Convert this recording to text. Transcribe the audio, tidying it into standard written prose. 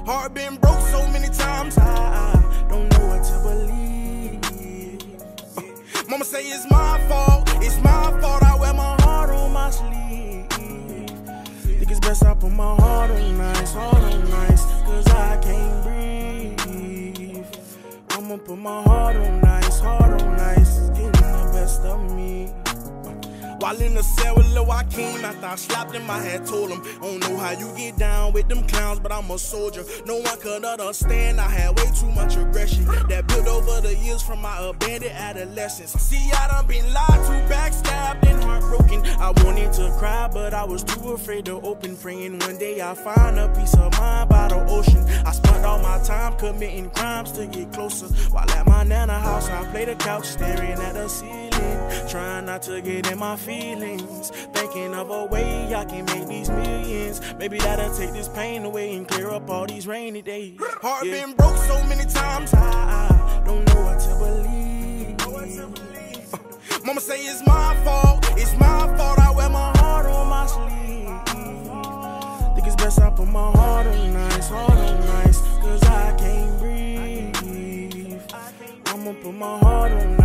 Heart been broke so many times, I don't know what to believe. Mama say it's my fault, I wear my heart on my sleeve. Think it's best I put my heart on ice, cause I can't breathe. I'ma put my heart on ice, it's getting the best of me. While in the cell with Lil Joaquin, after I slapped him, I had told him, I don't know how you get down with them clowns, but I'm a soldier. No one could understand, I had way too much aggression that built over the years from my abandoned adolescence. See, I done been lied to, backstabbed, and heartbroken. I wanted to cry, but I was too afraid to open. Praying one day I find a peace of mind by the ocean. I spent all my time committing crimes to get closer. While at my nana house, I played the couch, staring at the ceiling, trying not to get in my feelings, thinking of a way I can make these millions. Maybe that'll take this pain away and clear up all these rainy days. Heart been broke so many times, I don't know what to believe. Mama say it's my fault, I wear my heart on my sleeve. Think it's best I put my heart on ice, cause I can't breathe. I'ma put my heart on ice.